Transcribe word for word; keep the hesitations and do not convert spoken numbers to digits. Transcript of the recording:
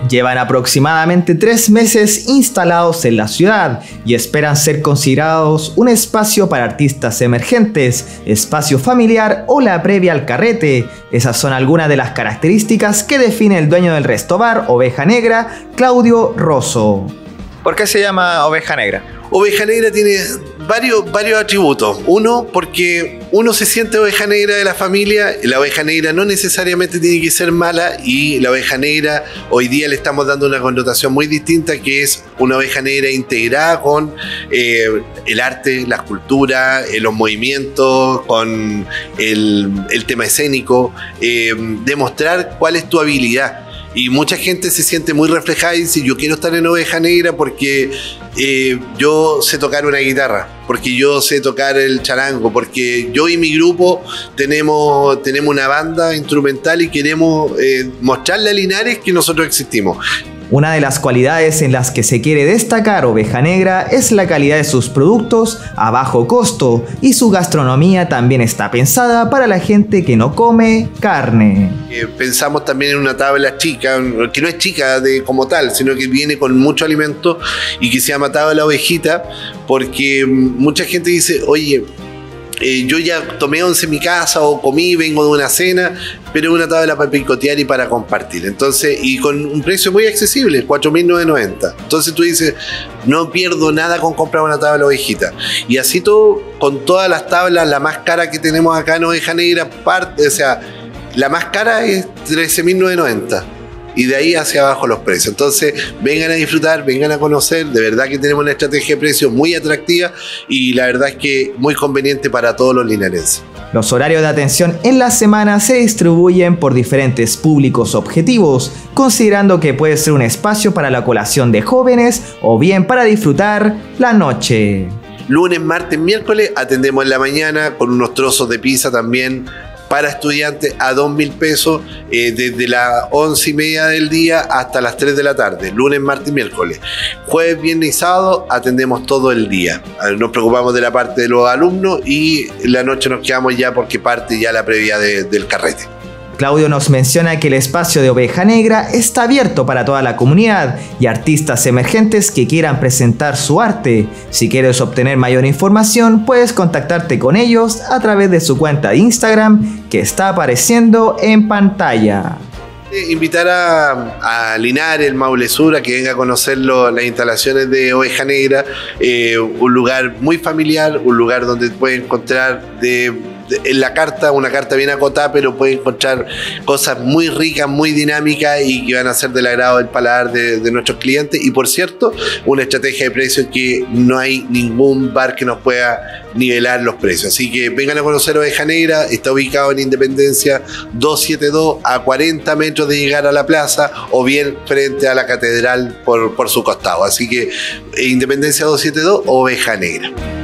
Llevan aproximadamente tres meses instalados en la ciudad y esperan ser considerados un espacio para artistas emergentes, espacio familiar o la previa al carrete. Esas son algunas de las características que define el dueño del resto bar Oveja Negra, Claudio Rosso. ¿Por qué se llama Oveja Negra? Oveja Negra tiene varios, varios atributos. Uno, porque uno se siente oveja negra de la familia. La oveja negra no necesariamente tiene que ser mala, y la oveja negra hoy día le estamos dando una connotación muy distinta, que es una oveja negra integrada con eh, el arte, la escultura, eh, los movimientos, con el, el tema escénico, eh, demostrar cuál es tu habilidad. Y mucha gente se siente muy reflejada y dice: yo quiero estar en Oveja Negra porque eh, yo sé tocar una guitarra, porque yo sé tocar el charango, porque yo y mi grupo tenemos, tenemos una banda instrumental y queremos eh, mostrarle a Linares que nosotros existimos. Una de las cualidades en las que se quiere destacar Oveja Negra es la calidad de sus productos a bajo costo, y su gastronomía también está pensada para la gente que no come carne. Eh, pensamos también en una tabla chica, que no es chica de, como tal, sino que viene con mucho alimento y que se llama tabla ovejita, porque mucha gente dice: oye, Eh, yo ya tomé once en mi casa o comí, vengo de una cena, pero es una tabla para picotear y para compartir. Entonces, y con un precio muy accesible, cuatro mil novecientos noventa. Entonces tú dices: no pierdo nada con comprar una tabla ovejita. Y así todo, con todas las tablas, la más cara que tenemos acá en Oveja Negra, parte, o sea, la más cara es trece mil novecientos noventa. Y de ahí hacia abajo los precios. Entonces, vengan a disfrutar, vengan a conocer. De verdad que tenemos una estrategia de precios muy atractiva, y la verdad es que muy conveniente para todos los linarenses. Los horarios de atención en la semana se distribuyen por diferentes públicos objetivos, considerando que puede ser un espacio para la colación de jóvenes o bien para disfrutar la noche. Lunes, martes, miércoles atendemos en la mañana con unos trozos de pizza también para estudiantes a dos mil pesos, eh, desde las once y media del día hasta las tres de la tarde, lunes, martes y miércoles. Jueves, viernes y sábado atendemos todo el día. Nos preocupamos de la parte de los alumnos, y la noche nos quedamos ya porque parte ya la previa de, del carrete. Claudio nos menciona que el espacio de Oveja Negra está abierto para toda la comunidad y artistas emergentes que quieran presentar su arte. Si quieres obtener mayor información, puedes contactarte con ellos a través de su cuenta de Instagram, que está apareciendo en pantalla. Invitar a, a Linares, el Maule Sur, a que venga a conocer lo, las instalaciones de Oveja Negra, eh, un lugar muy familiar, un lugar donde puede encontrar de, de, en la carta, una carta bien acotada, pero puede encontrar cosas muy ricas, muy dinámicas, y que van a ser del agrado del paladar de, de nuestros clientes. Y por cierto, una estrategia de precios que no hay ningún bar que nos pueda nivelar los precios. Así que vengan a conocer Oveja Negra. Está ubicado en Independencia doscientos setenta y dos, a cuarenta metros de llegar a la plaza, o bien frente a la catedral por, por su costado. Así que Independencia doscientos setenta y dos, Oveja Negra.